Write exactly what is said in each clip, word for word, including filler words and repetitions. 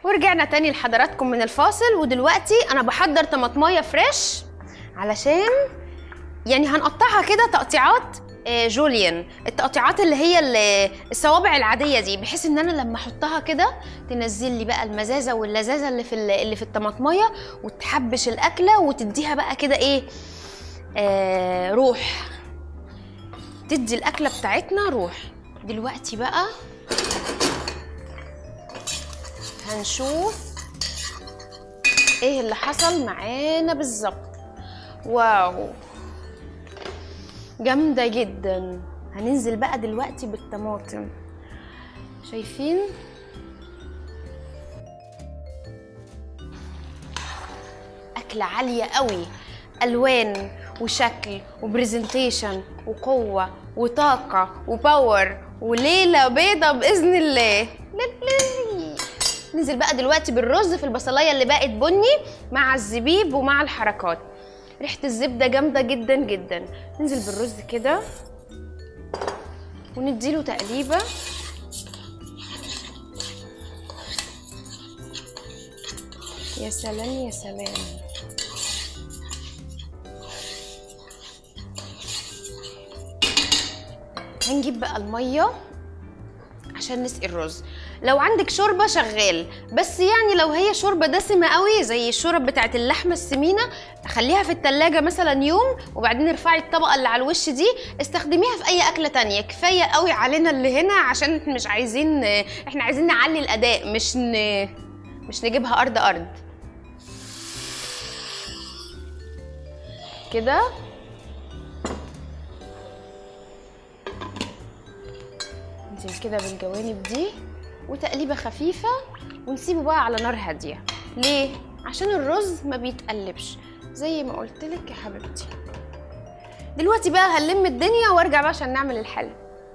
ورجعنا تاني لحضراتكم من الفاصل، ودلوقتي انا بحضر طماطمايه فريش علشان يعني هنقطعها كده تقطيعات جوليان، التقطيعات اللي هي الصوابع العاديه دي، بحيث ان انا لما احطها كده تنزل لي بقى المزازه واللذاذه اللي في اللي في الطماطمايه، وتحبش الاكله وتديها بقى كده ايه آه روح، تدي الاكله بتاعتنا روح. دلوقتي بقى هنشوف ايه اللي حصل معانا بالظبط. واو جامده جدا. هننزل بقى دلوقتي بالطماطم، شايفين اكله عاليه قوي، الوان وشكل وبرزنتيشن وقوه وطاقه وباور وليله بيضه باذن الله. ننزل بقى دلوقتي بالرز في البصلايه اللي بقت بني مع الزبيب ومع الحركات، ريحه الزبده جامده جدا جدا. ننزل بالرز كده ونديله تقليبه، يا سلام يا سلام. هنجيب بقى الميه عشان نسقي الرز. لو عندك شوربه شغال، بس يعني لو هي شوربه دسمه قوي زي الشورب بتاعت اللحمه السمينه خليها في التلاجة مثلا يوم، وبعدين ارفعي الطبقه اللي على الوش دي استخدميها في اي اكله تانية. كفايه قوي علينا اللي هنا، عشان احنا مش عايزين احنا عايزين نعلي الاداء، مش ن... مش نجيبها ارض ارض كده. ننزل كده بالجوانب دي وتقليبه خفيفه، ونسيبه بقى على نار هاديه. ليه؟ عشان الرز ما بيتقلبش زي ما قلت لك يا حبيبتي. دلوقتي بقى هنلم الدنيا وارجع بقى عشان نعمل الحل.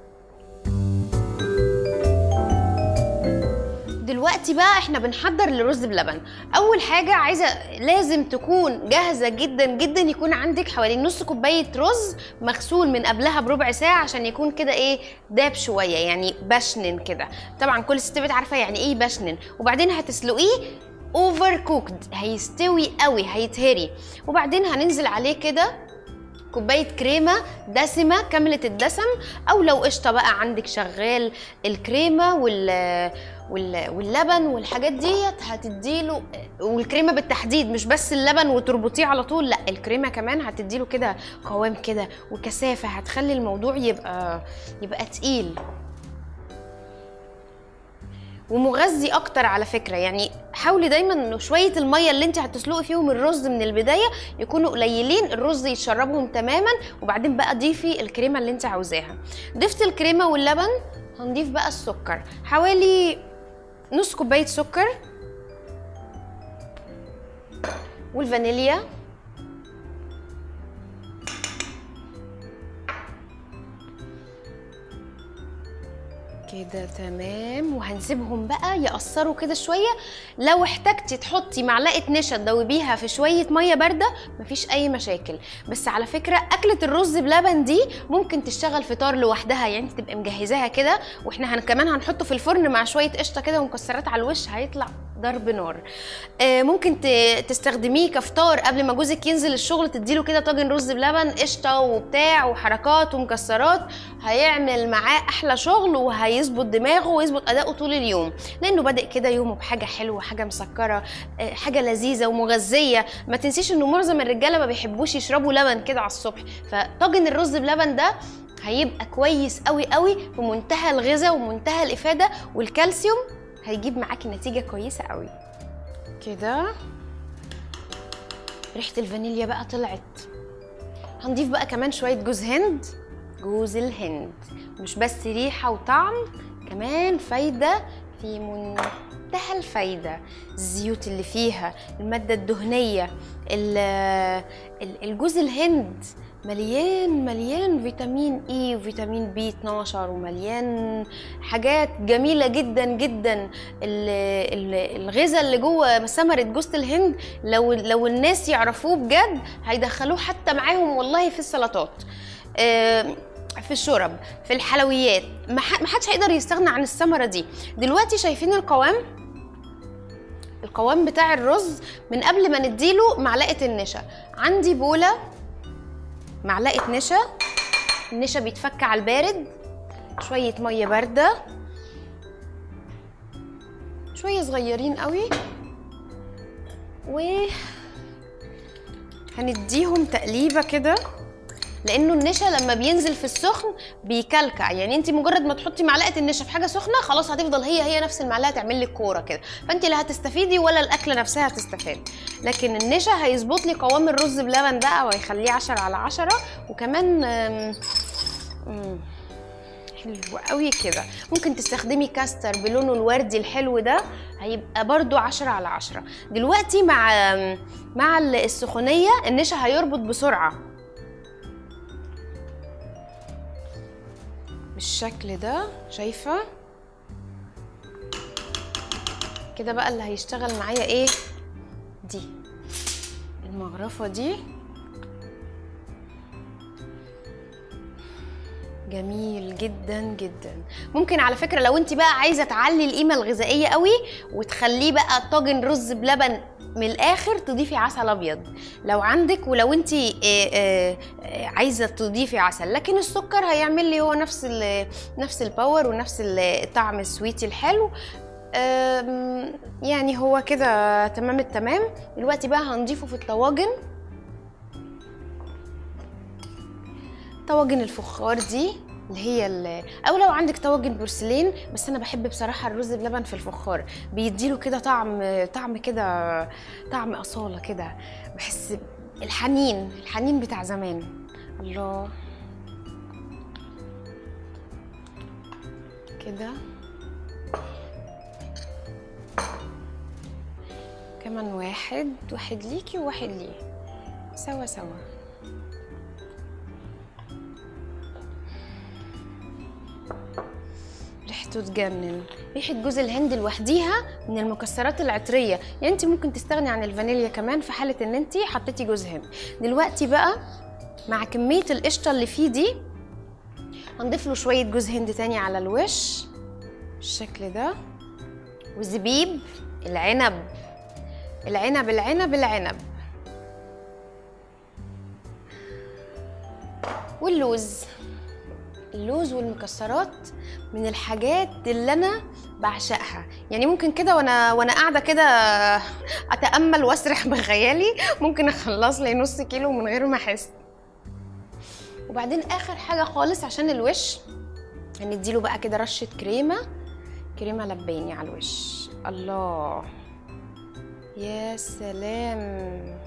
دلوقتي بقى احنا بنحضر لرز بلبن. اول حاجه عايزه لازم تكون جاهزه جدا جدا، يكون عندك حوالي نص كوبايه رز مغسول من قبلها بربع ساعه عشان يكون كده ايه داب شويه، يعني بشنن كده. طبعا كل ست بيت عارفه يعني ايه بشنن. وبعدين هتسلقيه اوفر كوكد، هيستوي قوي هيتهري. وبعدين هننزل عليه كده كوبايه كريمه دسمه كامله الدسم، او لو قشطه بقى عندك شغال، الكريمه وال واللبن والحاجات ديت هتديله، والكريمه بالتحديد مش بس اللبن وتربطيه على طول، لا الكريمه كمان هتديله كده قوام كده وكثافه، هتخلي الموضوع يبقى يبقى تقيل ومغذي اكتر على فكره. يعني حاولي دايما انه شويه الميه اللي انت هتسلقي فيهم الرز من البدايه يكونوا قليلين، الرز يتشربهم تماما، وبعدين بقى ضيفي الكريمه اللي انت عاوزاها. ضفت الكريمه واللبن، هنضيف بقى السكر، حوالي نص كوبايه سكر، والفانيليا، كده تمام. وهنسيبهم بقى يقصروا كده شويه. لو احتجتي تحطي معلقه نشا تدوبيها في شويه ميه بارده مفيش اي مشاكل. بس على فكره اكله الرز بلبن دي ممكن تشتغل فطار لوحدها، يعني تبقى مجهزاها كده، واحنا هن كمان هنحطه في الفرن مع شويه قشطه كده ومكسرات على الوش، هيطلع ضرب نار. آه ممكن تستخدميه كفطار قبل ما جوزك ينزل الشغل، تديله كده طاجن رز بلبن قشطه وبتاع وحركات ومكسرات، هيعمل معاه احلى شغل وهيظبط دماغه ويظبط اداؤه طول اليوم، لانه بادئ كده يومه بحاجه حلوه، حاجه مسكره، آه حاجه لذيذه ومغذيه. ما تنسيش انه معظم الرجاله ما بيحبوش يشربوا لبن كده على الصبح، فطاجن الرز بلبن ده هيبقى كويس قوي قوي، في منتهى الغذاء ومنتهى الافاده والكالسيوم، هيجيب معاكي نتيجه كويسه قوي كده. ريحه الفانيليا بقى طلعت. هنضيف بقى كمان شويه جوز هند. جوز الهند مش بس ريحه وطعم، كمان فايده في منتهى الفايده. الزيوت اللي فيها، الماده الدهنيه، الجوز الهند مليان مليان فيتامين اي وفيتامين بي اتناشر، ومليان حاجات جميله جدا جدا. الغذاء اللي جوه ثمره جوز الهند لو لو الناس يعرفوه بجد هيدخلوه حتى معاهم والله في السلطات، في الشرب، في الحلويات، ما حدش هيقدر يستغنى عن الثمره دي. دلوقتي شايفين القوام القوام بتاع الرز من قبل ما نديله معلقه النشا. عندي بوله، معلقه نشا، النشا بيتفك على البارد، شويه ميه بارده، شويه صغيرين قوي، و هنديهم تقليبه كده، لانه النشا لما بينزل في السخن بيكلكع. يعني انت مجرد ما تحطي معلقه النشا في حاجه سخنه خلاص هتفضل هي هي نفس المعلقه تعمل لك كوره كده، فانت لا هتستفيدي ولا الاكله نفسها هتستفاد. لكن النشا هيظبط لي قوام الرز بلبن بقى وهيخليه عشرة على عشرة. وكمان أم أم حلو قوي كده. ممكن تستخدمي كاستر بلونه الوردي الحلو ده، هيبقى برضو عشرة على عشرة. دلوقتي مع مع السخونيه النشا هيربط بسرعه بالشكل ده، شايفه كده. بقى اللي هيشتغل معايا ايه؟ دي المغرفه دي جميل جدا جدا. ممكن على فكره لو انت بقى عايزه تعلي القيمه الغذائيه قوي وتخليه بقى طاجن رز بلبن من الاخر، تضيفي عسل ابيض لو عندك، ولو انت عايزه تضيفي عسل. لكن السكر هيعمل لي هو نفس نفس الباور ونفس الطعم السويتي الحلو. يعني هو كده تمام التمام. دلوقتي بقى هنضيفه في الطواجن، طواجن الفخار دي اللي هي اللي او لو عندك طواجن بورسلين. بس انا بحب بصراحه الرز بلبن في الفخار، بيديله كده طعم طعم كده طعم اصاله كده، بحس الحنين الحنين بتاع زمان. الله كده. كمان واحد واحد ليكي وواحد ليه، سوا سوا. ريحته تجنن. ريحه جوز الهند لوحديها من المكسرات العطريه، يعني انت ممكن تستغني عن الفانيليا كمان في حاله ان انت حطيتي جوز هند. دلوقتي بقى مع كميه القشطه اللي فيه دي هنضيف له شويه جوز هند تاني على الوش بالشكل ده، وزبيب العنب العنب العنب العنب واللوز. اللوز والمكسرات من الحاجات اللي انا بعشقها. يعني ممكن كده وانا وانا قاعده كده اتامل واسرح بخيالي، ممكن اخلص لي نص كيلو من غير ما احس. وبعدين اخر حاجه خالص عشان الوش هنديله بقى كده رشه كريمه كريمه لباني على الوش. الله يا سلام.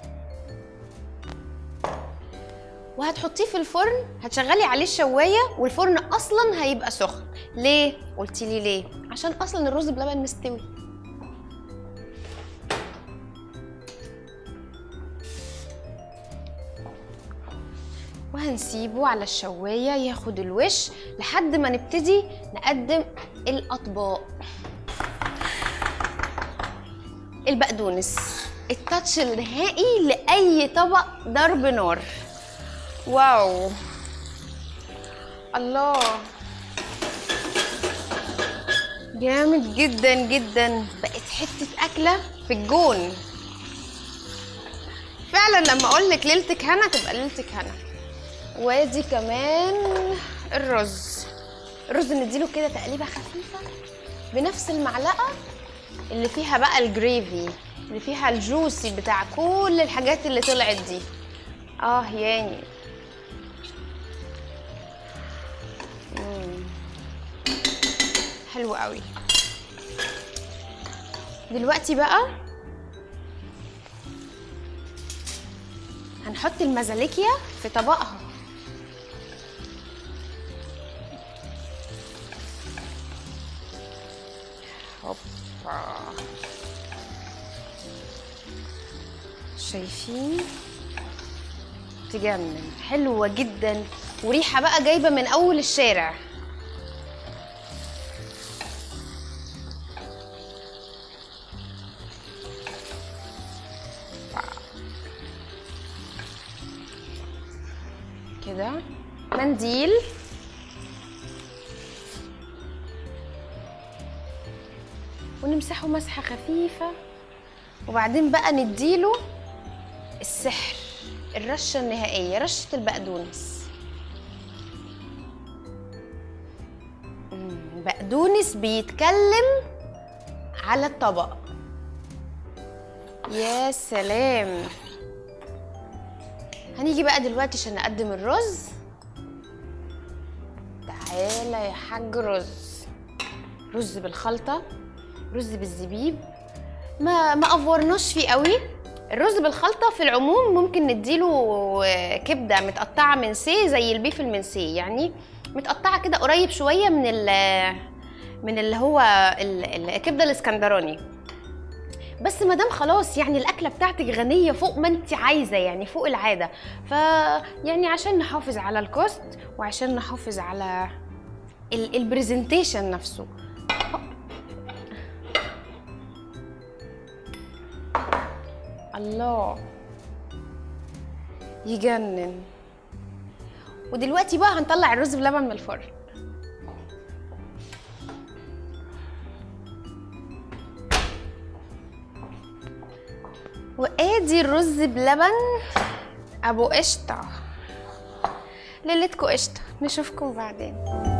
وهتحطيه في الفرن، هتشغلي عليه الشوايه والفرن اصلا هيبقى سخن. ليه؟ قلتي لي ليه؟ عشان اصلا الرز بلبن مستوي. وهنسيبه على الشوايه ياخد الوش لحد ما نبتدي نقدم الاطباق. البقدونس التاتش النهائي لاي طبق ضرب نار. واو الله جامد جدا جدا. بقت حته اكله في الجون فعلا. لما اقول لك ليلتك هنا تبقى ليلتك هنا. وادي كمان الرز الرز نديله كده تقليبه خفيفه بنفس المعلقه اللي فيها بقى الجريفي، اللي فيها الجوسي بتاع كل الحاجات اللي طلعت دي. اه يعني مم. حلو قوي. دلوقتي بقى هنحط المزاليكيا في طبقها. هوبا شايفين؟ تجنن، حلوه جدا وريحه بقى جايبه من اول الشارع. كده منديل ونمسحه مسحه خفيفه، وبعدين بقى نديله السحر، الرشه النهائيه، رشه البقدونس. بقدونس بيتكلم على الطبق. يا سلام. هنيجي بقى دلوقتي عشان نقدم الرز. تعالى يا حاج رز. رز بالخلطه، رز بالزبيب، ما ما افورناش فيه قوي. الرز بالخلطه في العموم ممكن نديله كبده متقطعه منسيه زي البيف المنسيه، يعني متقطعه كده قريب شويه من ال من اللي هو الكبده الاسكندراني. بس ما دام خلاص يعني الاكله بتاعتك غنيه فوق ما انت عايزه، يعني فوق العاده، ف يعني عشان نحافظ على الكوست وعشان نحافظ على البرزنتيشن نفسه. الله يجنن. ودلوقتي بقى هنطلع الرز بلبن من الفرن. وادي الرز بلبن ابو قشطه. ليلتكم قشطه، نشوفكم بعدين.